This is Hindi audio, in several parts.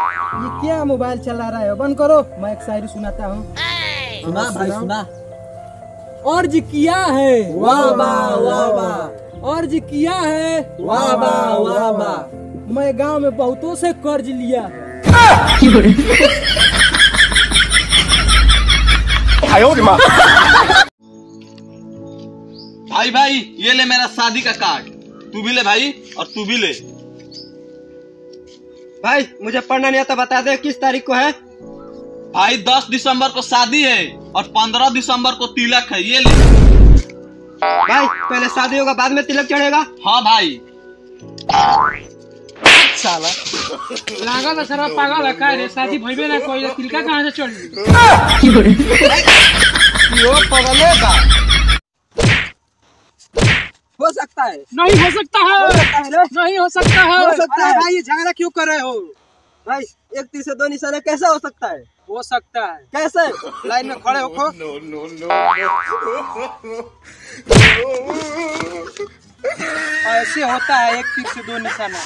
ये क्या मोबाइल चला रहा है? बंद करो, मैं एक शायरी सुनाता हूँ। सुना भाई सुना। अर्ज किया है वाह वाह वाह वाह। अर्ज किया है वाह वाह वाह वाह। मैं गांव में बहुतों से कर्ज लिया है। भाई भाई ये ले मेरा शादी का कार्ड, तू भी ले भाई और तू भी ले। भाई मुझे पढ़ना नहीं आता, बता दे किस तारीख को है? भाई 10 दिसंबर को शादी है और 15 दिसंबर को तिलक है, ये ले। भाई पहले शादी होगा बाद में तिलक चढ़ेगा? हाँ भाई। साला लागल सारा पागल है का रे? शादी भइबे ना कोई, तिलका कहां से चढ़ यो पगलेगा। हो सकता है? नहीं हो सकता है, नहीं हो सकता है। हो सकता है भाई, ये झगड़ा क्यों कर रहे हो? भाई एक तीर से दो निशाने कैसे हो सकता है? हो सकता है। कैसे? लाइन में खड़े हो। ऐसे होता है, एक तीर से दो निशाना।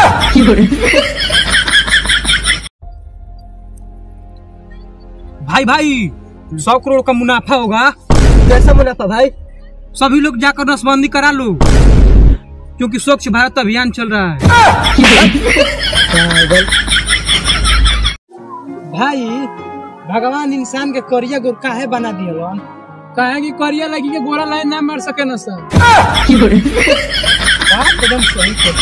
भाई भाई 100 करोड़ का मुनाफा होगा। कैसा मुनाफा भाई? सभी लोग जाकर नसबंदी करा लो, क्योंकि स्वच्छ भारत अभियान चल रहा है। भाई भगवान इंसान के करिया गोर काहे बना दिया? काहे कि करिया लगी के गोरा लाइन ना मार सके न सर। एकदम सही।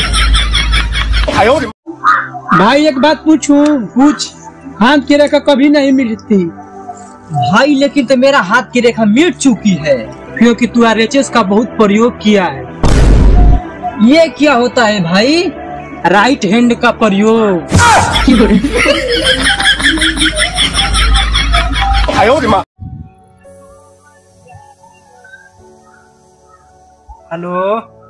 भाई एक बात पूछूं? पूछ। हाथ की रेखा कभी नहीं मिलती भाई, लेकिन तो मेरा हाथ की रेखा मिट चुकी है, क्योंकि तू आरएचएस का बहुत प्रयोग किया है। ये क्या होता है भाई? राइट हैंड का प्रयोग। हेलो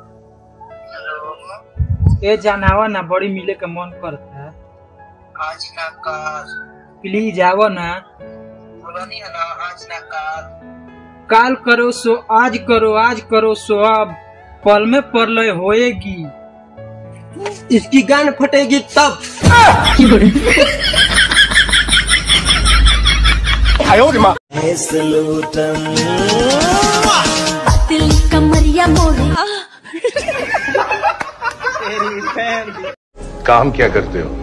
ए जानावा ना, बड़ी मिले का मन करता है। आज ना काल प्लीज आवो ना। बोला नहीं है ना, आज ना काल। काल करो सो आज करो, आज करो सो अब, पल में प्रलय होएगी। इसकी गान फटेगी तब। दिल कमरिया मोरे। काम क्या करते हो?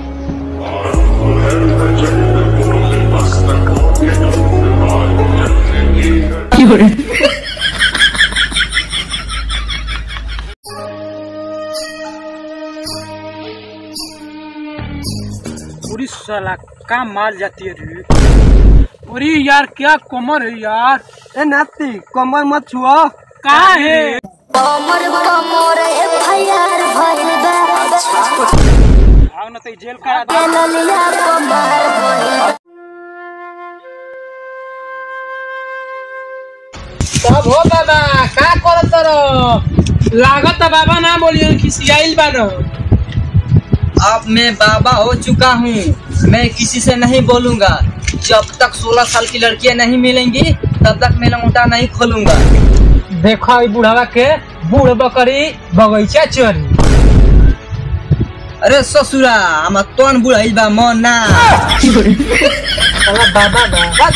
पूरी साला का माल जाती है रे। अरे यार क्या कमर है यार। ए नाती कमर मत छुओ। का है? कमर कमर एफआईआर भइल बा। आओ ना तो जेल का ललिया कमर भइल। सब हो बाबा, का करत रहो? लागत बाबा ना बोलिए, खिसियाइल बानो। अब मैं बाबा हो चुका हूँ, मैं किसी से नहीं बोलूँगा। जब तक 16 साल की लड़कियाँ नहीं मिलेंगी तब तक मैं लंगोटा नहीं खोलूंगा। देखो बुढ़ावा के बूढ़ बकरी बगीचा चोरी। अरे ससुरा हम तोन बुढ़ाई बा मन ना। बाबा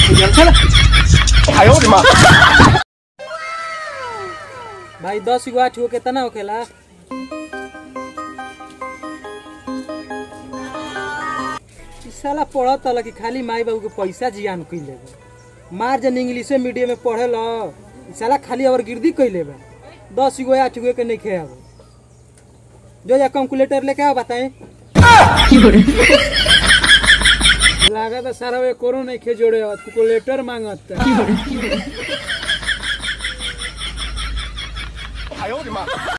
भाई 10 गो 8 गो कितना होखेला? साला पढ़त ल कि खाली माई बाबू के पैसा जियान कइले बा। मार जन इंग्लिश मीडियम में पढ़े ल, साला खाली और गिरदी कइले बा। 10 गो 8 गो के नहीं खे। अब जो या कैलकुलेटर लेके आओ बताएं। लागत सारा वे करो नहीं खे जोड़े, कैलकुलेटर मांगत।